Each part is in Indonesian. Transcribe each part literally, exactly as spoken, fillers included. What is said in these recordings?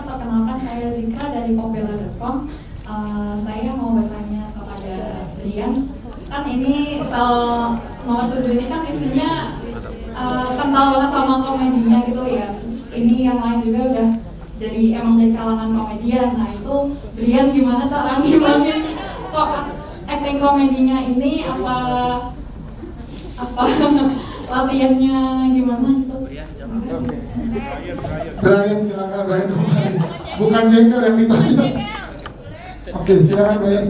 perkenalkan saya Zika dari popbella dot com. Uh, saya mau bertanya kepada Brian. Kan ini sel nomor tujuh ini kan isinya uh, kental banget sama komedinya gitu ya. Terus ini yang lain juga udah jadi emang dari kalangan komedian. Nah itu Brian gimana cara ngimangin kok acting komedinya ini, apa apa latihannya gimana gitu? Brian, silakan Brian kembali. Bukan jengkel yang ditanya. Oke, silakan Brian.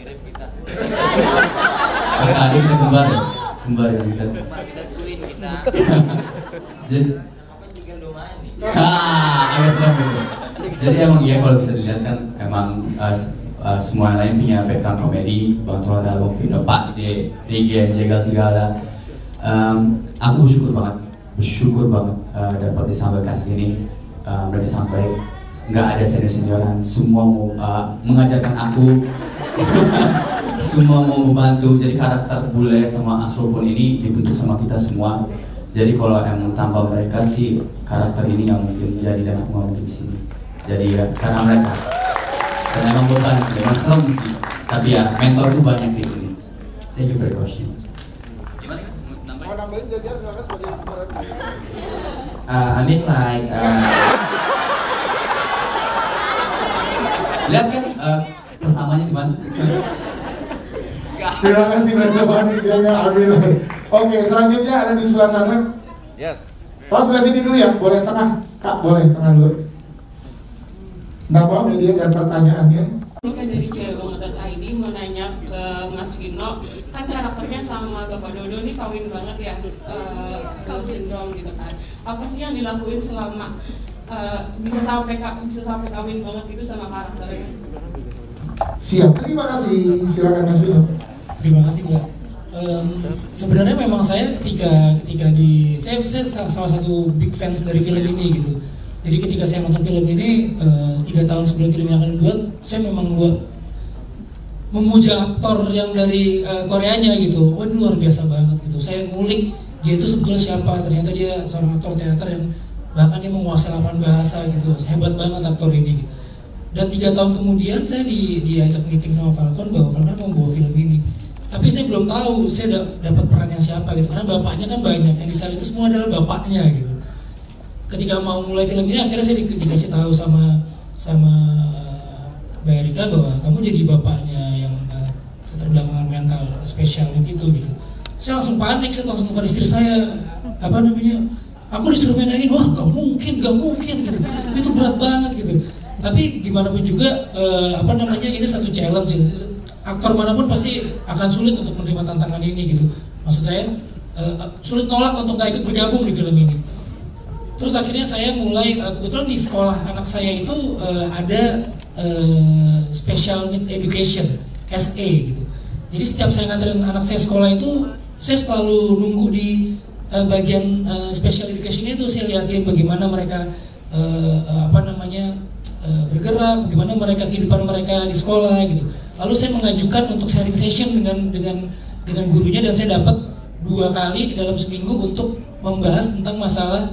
Ada adik dan kembar, kembar yang kita. Kita twin kita. Jadi, ah, agak serem gitu. Jadi emang iya kalau bisa dilihat kan emang uh, uh, semua lain punya background komedi, Bang Tua ada Bang Vino, Pak Ide, Rigi, Jegal segala. Um, aku bersyukur banget, bersyukur banget uh, dapat disambut kasih ini. Uh, berarti sampai nggak ada senior-senioran, semua mau uh, mengajarkan aku. Semua mau membantu, jadi karakter bule sama Asrobon ini dibentuk sama kita semua. Jadi kalau emang tanpa mereka sih karakter ini nggak mungkin jadi dan aku nggak mungkin di sini. Jadi ya karena mereka. Dan emang bukan sih, emang serem sih. Tapi ya mentorku banyak di sini. Thank you for the question. Gimana? Mau nambahin jajan silakan sebagai pemeran. Uh, I mean like. Uh, lihat kan uh, persamanya di mana? Terima kasih Raja Bani, dia ambil. Oke, selanjutnya ada di sebelah sana. Yes. Oh, sebelah sini dulu ya, boleh tengah. Kak, boleh tengah dulu. Nama, media, dan pertanyaannya. Bukan dari cewek banget dot I D mau nanya ke Mas Vino, kan karakternya sama Bapak Dodo nih kawin banget ya, uh, Down syndrome gitu kan. Apa sih yang dilakuin selama uh, bisa sampai bisa sampai kawin banget itu sama karakternya? Siap, terima kasih. Silakan Mas Vino. Terima kasih Mbak. Um, sebenarnya memang saya ketika ketika di saya, saya salah satu big fans dari film ini gitu. Jadi ketika saya nonton film ini uh, tiga tahun sebelum film ini akan dibuat, saya memang buat memuja aktor yang dari uh, Koreanya gitu. Wah, luar biasa banget gitu. Saya ngulik dia itu sebetulnya siapa. Ternyata dia seorang aktor teater yang bahkan dia menguasai delapan bahasa gitu. Hebat banget aktor ini. Gitu. Dan tiga tahun kemudian saya di diajak meeting sama Falcon bahwa Falcon mau bawa film ini. Tapi saya belum tahu saya da dapat perannya siapa gitu, karena bapaknya kan banyak, yang di sana itu semua adalah bapaknya gitu. Ketika mau mulai film ini akhirnya saya di dikasih tahu sama sama Mbak Erika bahwa kamu jadi bapaknya yang uh, keterbelakangan mental spesial itu gitu. Saya langsung panik, saya langsung bukan istri saya apa namanya, aku disuruh mainin, wah gak mungkin, gak mungkin gitu, itu berat banget gitu. Tapi gimana pun juga uh, apa namanya, ini satu challenge gitu. Aktor manapun pasti akan sulit untuk menerima tantangan ini gitu. Maksud saya uh, sulit nolak untuk gak ikut bergabung di film ini. Terus akhirnya saya mulai uh, kebetulan di sekolah anak saya itu uh, ada uh, special need education S A gitu. Jadi setiap saya nganterin anak saya sekolah itu saya selalu nunggu di uh, bagian uh, special education itu, saya lihatin bagaimana mereka uh, uh, apa namanya uh, bergerak, bagaimana mereka kehidupan mereka di sekolah gitu. Lalu saya mengajukan untuk sharing session dengan dengan dengan gurunya, dan saya dapat dua kali dalam seminggu untuk membahas tentang masalah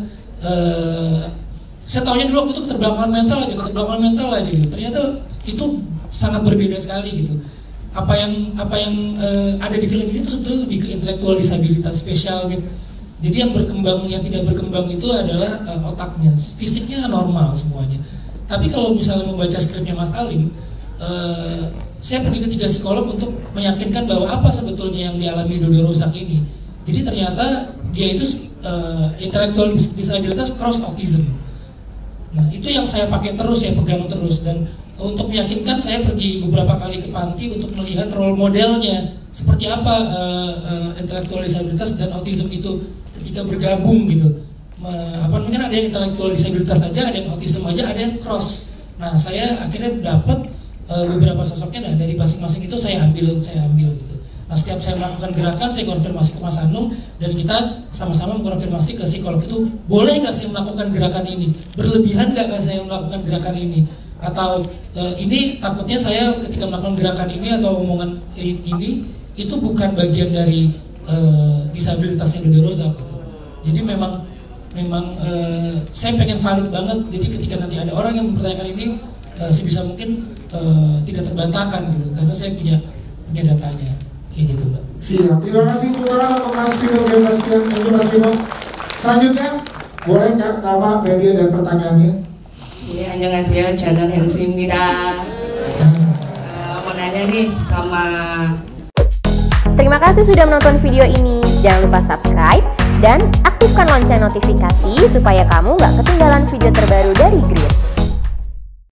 uh, saya tahunya dulu waktu itu keterbelakangan mental aja, keterbelakangan mental aja gitu. Ternyata itu sangat berbeda sekali gitu. Apa yang apa yang uh, ada di film ini itu sebetulnya lebih ke intelektual disabilitas spesial gitu. Jadi yang berkembang, yang tidak berkembang itu adalah uh, otaknya, fisiknya normal semuanya. Tapi kalau misalnya membaca skripnya Mas Alim, uh, saya pergi ke tiga psikolog untuk meyakinkan bahwa apa sebetulnya yang dialami Dodo Rozak ini. Jadi ternyata dia itu uh, intellectual disabilitas cross autism. Nah itu yang saya pakai terus, saya pegang terus, dan untuk meyakinkan saya pergi beberapa kali ke panti untuk melihat role modelnya seperti apa uh, uh, intellectual disabilitas dan autism itu ketika bergabung gitu. Uh, apa namanya, ada yang intellectual disabilitas saja, ada yang autism aja, ada yang cross. Nah saya akhirnya dapat Uh, beberapa sosoknya, nah dari masing-masing itu saya ambil, saya ambil gitu. Nah setiap saya melakukan gerakan, saya konfirmasi ke Mas Anung, dan kita sama-sama mengkonfirmasi ke psikolog itu, boleh nggak saya melakukan gerakan ini? Berlebihan nggak saya melakukan gerakan ini? Atau uh, ini takutnya saya ketika melakukan gerakan ini atau omongan ini, itu bukan bagian dari uh, disabilitasnya Dodo Rozak gitu. Jadi memang memang uh, saya pengen valid banget. Jadi ketika nanti ada orang yang mempertanyakan ini, uh, sebisa mungkin uh, tidak terbantahkan gitu, karena saya punya punya datanya, kayak gitu Mbak. Siap, terima kasih teman-teman untuk Mas Vino dan Mas Tian. Thank you Mas Vino. Selanjutnya, boleh nggak nama, media dan pertanyaannya? Iya, 안녕하세요. 저는 hensy입니다. Uh, mau nanya nih sama. Terima kasih sudah menonton video ini. Jangan lupa subscribe dan aktifkan lonceng notifikasi supaya kamu nggak ketinggalan video terbaru dari Grid.